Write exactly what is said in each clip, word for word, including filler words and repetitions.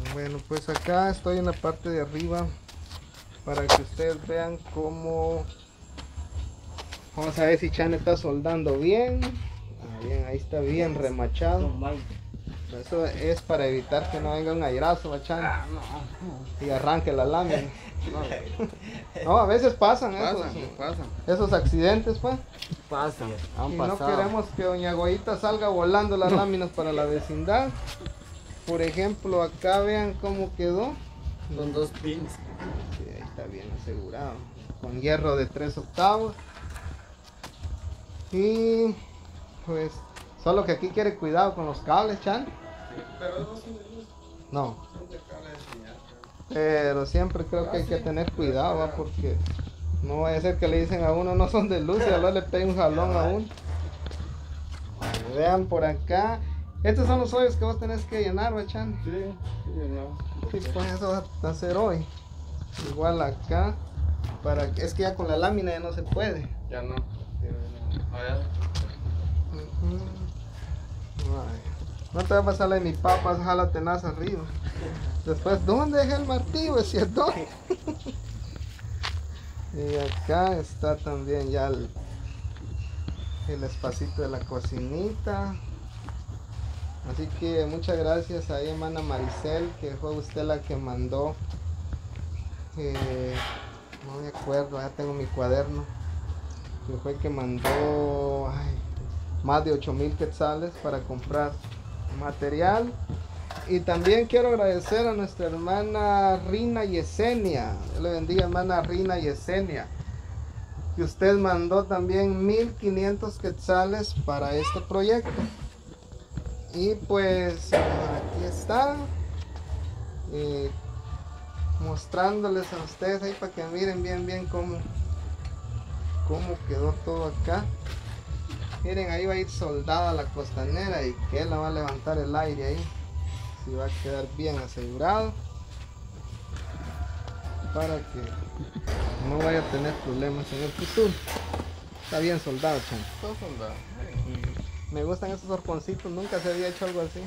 Bueno, pues acá estoy en la parte de arriba para que ustedes vean cómo. Vamos a ver si Chan está soldando bien. Ah, bien, ahí está bien remachado. Eso es para evitar que no venga un airazo, ¿va, Chan? Y arranque la lámina. No, a veces pasan, esos, Pasan, pasan. esos accidentes, pues. Pasan. Y no queremos que doña Goyita salga volando las láminas para la vecindad. Por ejemplo, acá vean cómo quedó. Con dos pins. Sí, ahí está bien asegurado. Con hierro de tres octavos. Y pues, solo que aquí quiere cuidado con los cables, Chan. Sí, pero no son de luz. No. Son de cable de señal. Pero siempre creo que hay que tener cuidado, ¿va? Porque no vaya a ser que le dicen a uno no son de luz y a lo le pegue un jalón a uno. Vean por acá. Estos son los hoyos que vos tenés que llenar, ¿va, Chan? Sí, sí, no. Sí, pues eso va a hacer hoy. Igual acá. Para que, es que ya con la lámina ya no se puede. Ya no. Allá. Ujú. Ay, no te va a pasar la de mi papá, jala tenaz arriba. Después, ¿dónde dejé el martillo? Es cierto. Y acá está también ya el, el espacito de la cocinita. Así que muchas gracias a hermana Maricel, que fue usted la que mandó. Eh, no me acuerdo, ya tengo mi cuaderno. Que fue que mandó ay, más de ocho mil quetzales para comprar material. Y también quiero agradecer a nuestra hermana Rina Yesenia. Dios le bendiga, hermana Rina Yesenia. Que usted mandó también mil quinientos quetzales para este proyecto. Y pues aquí está. Eh, mostrándoles a ustedes ahí para que miren bien bien cómo, cómo quedó todo acá. Miren, ahí va a ir soldada la costanera y que él la va a levantar el aire ahí. Si va a quedar bien asegurado para que no vaya a tener problemas en el futuro. Está bien soldado, Chan. Todo soldado. Me gustan esos horconcitos, nunca se había hecho algo así.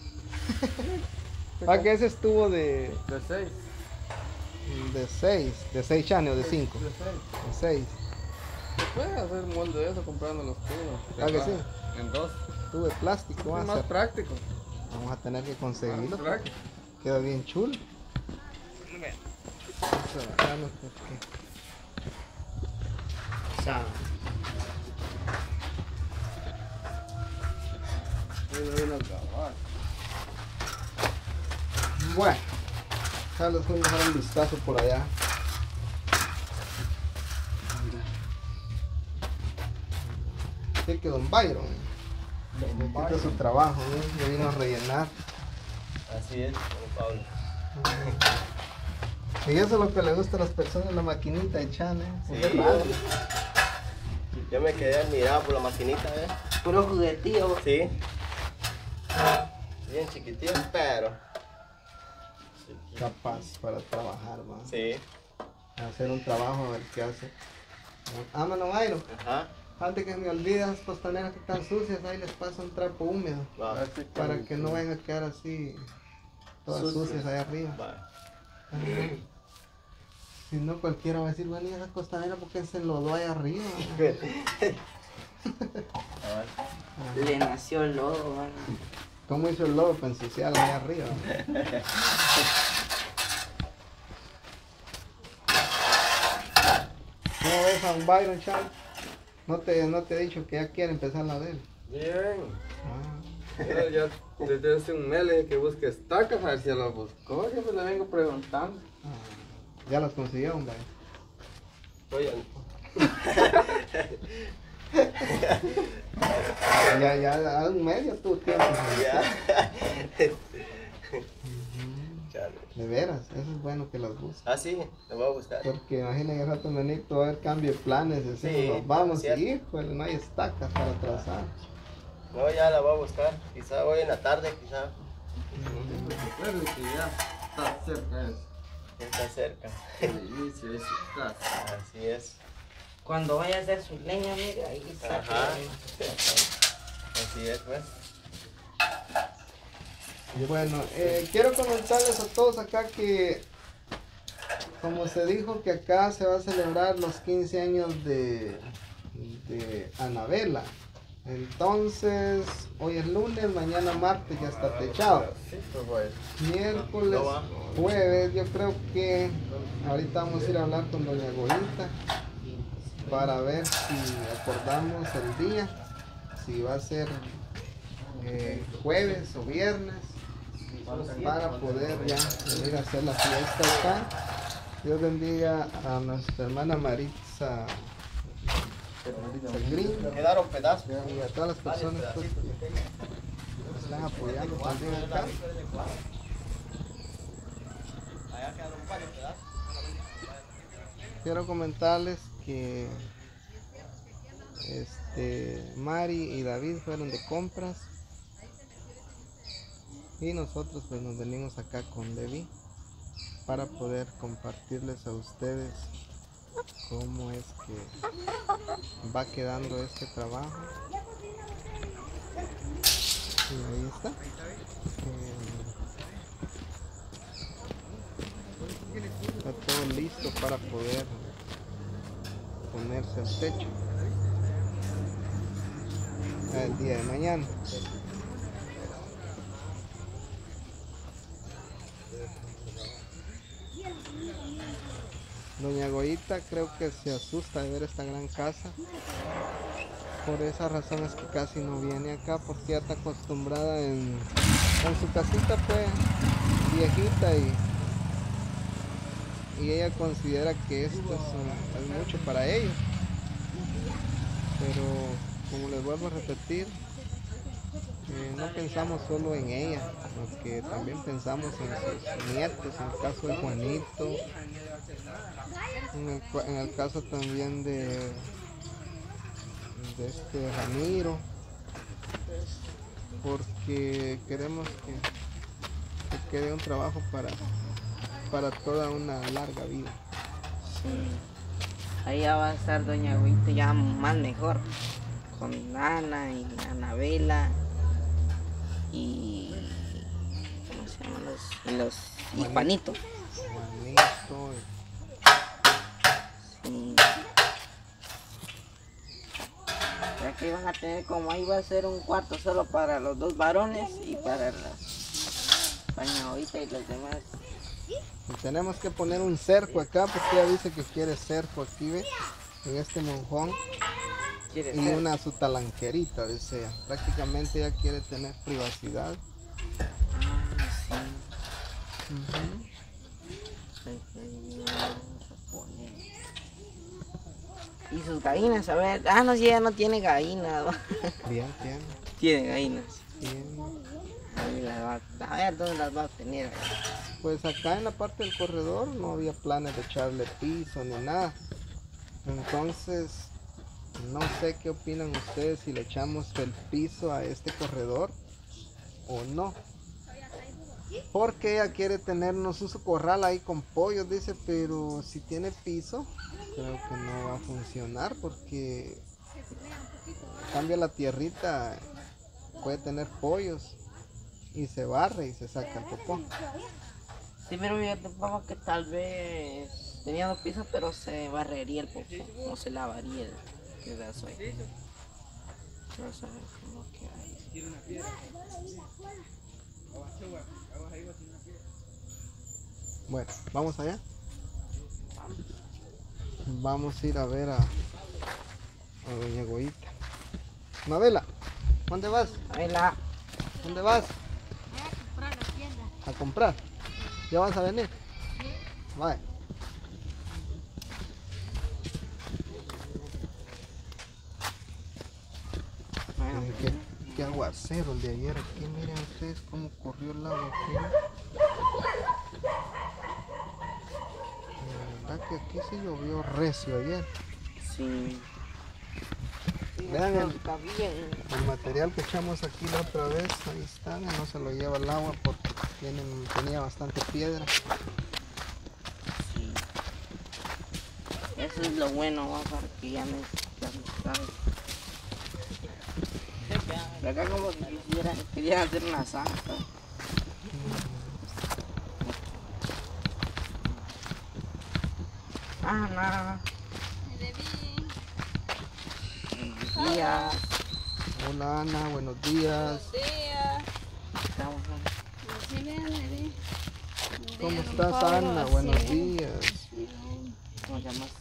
Ah, que ese estuvo de De seis. de seis, de seis años, de cinco, De seis. de seis. Puedes hacer molde de eso comprando los tubos. Ah, que sí. En dos. Tubo de plástico, va Es a más ser. práctico. Vamos a tener que conseguirlo. Más práctico. Queda bien chulo. Vamos a bajarlo porque... Chao. Bueno, ya les voy a dejar un vistazo por allá. Así que don Byron, este es su trabajo, ¿no? Ya vino a rellenar. Así es, don Pablo. Y eso es lo que le gusta a las personas, la maquinita de Chan, ¿eh? Sí, Es yo, raro. yo me quedé admirado por la maquinita, ¿eh? Puro juguetillo. Sí. Bien chiquitín, pero... Capaz para trabajar, ¿va? Sí. Hacer un trabajo, a ver qué hace. Ah, mano, Byron. Ajá. Antes que me olvide, esas costaneras que están sucias, ahí les paso un trapo húmedo. Va. Para que no vayan a quedar así, todas Sucias. sucias ahí arriba. Va. Ajá. Si no, cualquiera va a decir, bueno, ¿y esa costanera por qué se enlodó ahí arriba? Ah, Le nació el lodo, mano. ¿Cómo hizo el lobo para ensuciarla ahí arriba? ¿Cómo ves a un Byron, Chan? No te, no te he dicho que ya quiere empezar la de él. Bien. Ah. Mira, ya desde hace un mes le dije que busque estacas, a ver si ya las buscó. Siempre le vengo preguntando. Ah, ya las consiguió, hombre. Oye, Ya, ya, a un mes ya tuvo tiempo. ya. Chale. De veras, eso es bueno que las busques. Ah, sí, lo voy a buscar. Porque imagina que al rato venir todo el cambio de planes, decimos, Sí, nos vamos cierto. y híjole, no hay estacas para trazar. No, ya la voy a buscar. Quizá hoy en la tarde, quizá. Recuerden que ya está cerca eso. Ya está cerca. El inicio de su casa. Así es. Cuando vaya a hacer su leña, mira, ahí está. Ajá. Así es, pues. Bueno, eh, quiero comentarles a todos acá que, como se dijo que acá se va a celebrar los quince años de, de Anabela. Entonces, hoy es lunes, mañana martes ya está techado. Miércoles, jueves, yo creo que ahorita vamos a ir a hablar con doña Goyita para ver si acordamos el día, si va a ser eh, jueves o viernes, para poder ya venir a hacer la fiesta acá. Dios bendiga a nuestra hermana Maritza, Maritza Green, Quedaron pedazos. y a todas las personas pues, que nos están apoyando también acá. Allá quedaron varios pedazos. Quiero comentarles que este, Mari y David fueron de compras y nosotros pues nos venimos acá con Levi para poder compartirles a ustedes cómo es que va quedando este trabajo. Y ahí está. Eh, está todo listo para poder ponerse al techo el día de mañana. Doña Goyita creo que se asusta de ver esta gran casa. Por esa razón es que casi no viene acá, porque ya está acostumbrada en, en su casita pues viejita, y, y ella considera que esto es, es mucho para ellos. Pero como les vuelvo a repetir, eh, no pensamos solo en ella, sino que también pensamos en sus nietos, en el caso de Juanito, en el, en el caso también de, de este Ramiro, porque queremos que, que quede un trabajo para, para toda una larga vida. Sí. Ahí ya va a estar doña Goyita ya más mejor, con Ana y Anabela y ¿cómo se llaman los? Y los y Juanito. Juanito. Sí. Ya que van a tener, como ahí va a ser un cuarto solo para los dos varones y para las doña Goyita y los demás. Y tenemos que poner un cerco acá, porque ella dice que quiere cerco aquí, ¿ve? En este monjón. ¿Quiere Y ser? una su talanquerita, dice ella. Prácticamente ella quiere tener privacidad. Ah, sí. Ujú. Ay, ay, vamos a poner. Y sus gallinas, a ver. Ah, no, si ella no tiene gallinas. Bien, bien, Tiene gallinas. bien. Ahí las va, a ver dónde las va a tener. Pues acá en la parte del corredor no había planes de echarle piso ni nada. Entonces, no sé qué opinan ustedes si le echamos el piso a este corredor o no. Porque ella quiere tenernos su corral ahí con pollos, dice, pero si tiene piso, creo que no va a funcionar porque cambia la tierrita, puede tener pollos y se barre y se saca el popó. Sí, pero fíjate, papá, que tal vez tenía dos pisos, pero se barrería el popó, no se lavaría el pedazo ahí. Vamos a ver cómo queda ahí. Bueno, vamos allá. Vamos a ir a ver a, a doña Goyita. Mabela, ¿dónde vas? Ahí la. ¿Dónde vas? A comprar la tienda. A comprar. ¿Ya vas a venir? Vale. Bueno, Miren qué, qué aguacero el de ayer aquí. Miren ustedes cómo corrió el agua aquí. La verdad que aquí sí llovió recio ayer. sí. Vean el, Está bien. el material que echamos aquí la otra vez. Ahí está, no se lo lleva el agua porque tienen, tenía bastante piedra. Sí. Eso es lo bueno, va, para que ya no ya no sabes. Pero acá como que quisiera, quería hacer una zanja. Ana. Buenos días. Hola Ana, buenos días. días. Estamos Sí, vean, bebé. ¿Cómo estás Ana? Buenos días. ¿Cómo te llamas?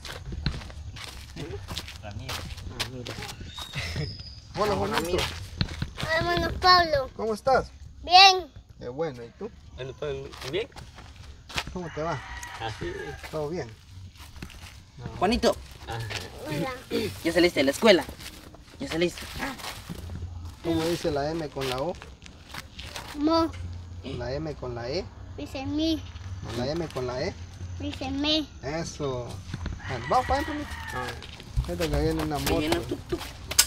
Ramiro. Ah, mira. Hola Hola, Juanito. mira. Hermano Pablo. ¿Cómo estás? Bien. Qué bueno, ¿y tú? Bueno, pues, bien. ¿Cómo te va? Así. ¿Todo bien? Juanito, Ajá. Hola. ya saliste de la escuela. Ya saliste. Ah, ¿Cómo dice la M con la O? Mo. La M con la E. Dice mi. La M con la E. Dice me. Eso. Bueno, vamos para adentro. ah, Esto que viene una me viene un moto. tuk-tuk.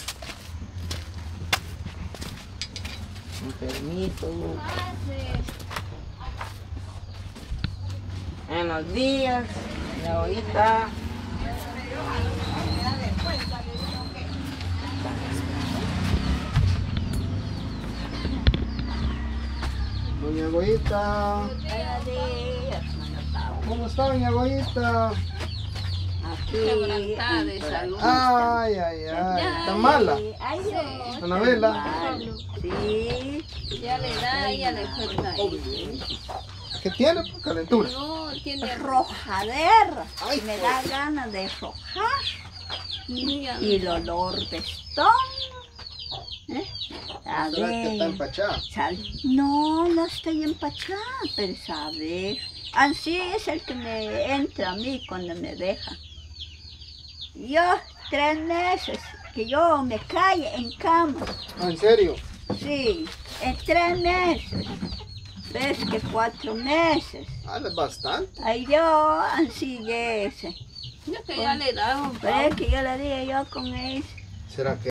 Un permiso. Buenos días. Ya ahorita. Doña Goyita. ¿Cómo está Doña Goyita? Quebrantada de salud. Ay, ay, ay. ¿Está mala? Anabela. Sí. Ya le da, ya le falta. ¿Qué tiene? Pues, calentura. No, tiene Rojadera. Ay, Me pues. da ganas de rojar. Mira, Y el olor de estómago. ¿Eh? A ¿Será que está ver, empachada? sal- No, no estoy empachada, pero saber. Así es el que me entra a mí cuando me deja. Yo, tres meses, que yo me calle en cama. Ah, ¿en serio? Sí, en tres meses. Ves que cuatro meses. Ah, es bastante. Ay, yo, así de ese. ya que ya le da. Pero es que yo le dije yo con eso. ¿Será que